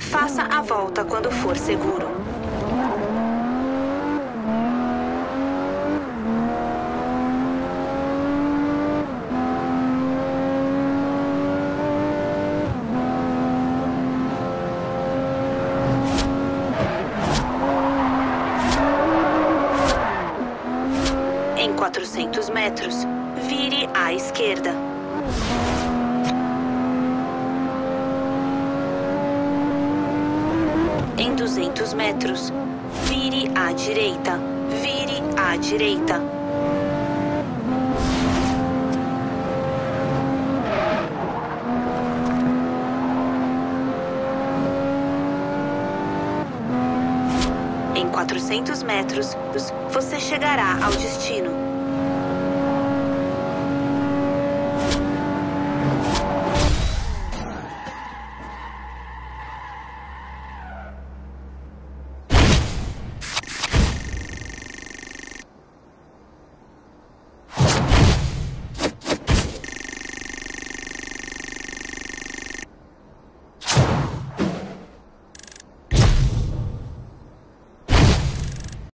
Faça a volta quando for seguro. Em 400 metros, vire à esquerda. Em 200 metros, vire à direita. Vire à direita. Em 400 metros, você chegará ao destino.